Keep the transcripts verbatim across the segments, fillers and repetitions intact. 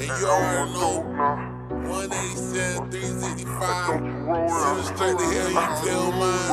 And you already know, one eighty-seven, three sixty-five, send it straight to hell, you tell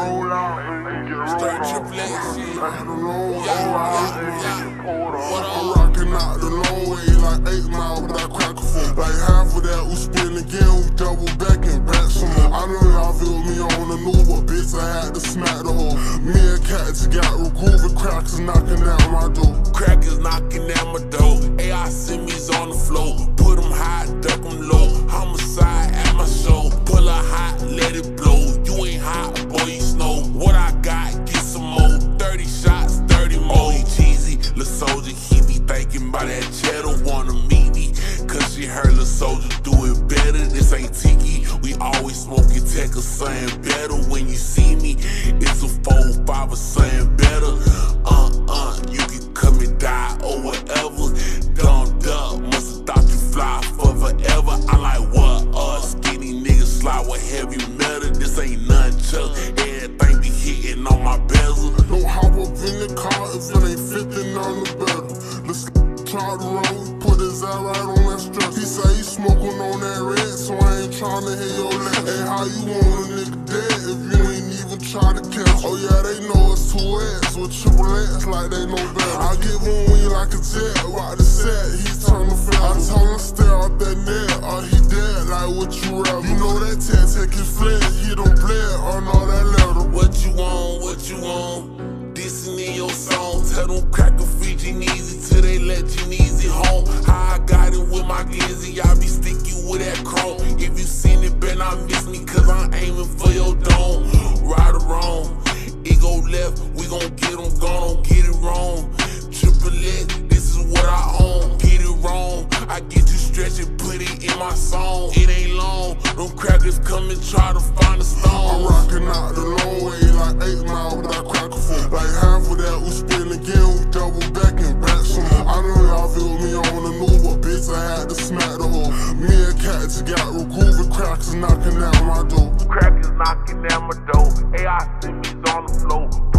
mine. Straight triple X shit. Yeah, yeah, yeah. What I'm up? rocking out the long way like eight miles without crack a foot. Like half of that we spin again, we double back and back some more. I know y'all feel me on the new, but bitch I had to smack the hoe. Me and Cats got regrooving crackers knocking out my door. Crackers knocking at my door. A I send me's on the floor. Put them high, duck them low. Homicide at my show. Pull a hot, let it blow. You ain't hot, boy, you snow. What I got, get some more. thirty shots, thirty more. He cheesy, Lil Soldier, he be thinking about that cheddar. Wanna meet me, cause she heard Lil Soldier do it better. This ain't Tiki, we always smoking tech or something better. When you see me, it's a four, five or something better. Uh, uh, you can come and die or whatever. Dumped up, must've thought you fly for forever. I like what, uh, skinny niggas slide with heavy metal. This ain't nothing chuck, everything be hitting on my bezel. Don't hop up in the car if it ain't fifteen on the better. Let's try to roll, put his eye right on that strap. He say he smoking on that red, so I ain't tryna hear your laugh. Hey, how you want a nigga dead if you ain't even try to catch? Oh yeah, they know it's two X with triple X like they know better. I give him wing like a jet, rock the set, he turn the fat. I told him stay out that net, or he dead like what you rather. You know that tat take his flesh, he don't play it or know that letter. What you want, what you want? Dissing in your song, tell them cracker free Geneezy till they let Geneezy home. How I got it with my glizzy, I be sticky with that chrome. If you seen it, better not miss me, cause I'm aiming for your dome. Right or wrong, it go left, we gon' get them gone, don't get it wrong. Triple X, this is what I own, get it wrong. I get you stretch and put it in my song. It ain't long, them crackers come and try to find a stone. I'm rocking out the long way like eight miles without crack a foot. Like half of that we spin again, we double back and back some more. I know y'all feel me on the new, but bitch I had to smack the hoe. Me and Cats got regrooving crackers knocking out my door. Crackers knocking at my door. A I send me's on the floor.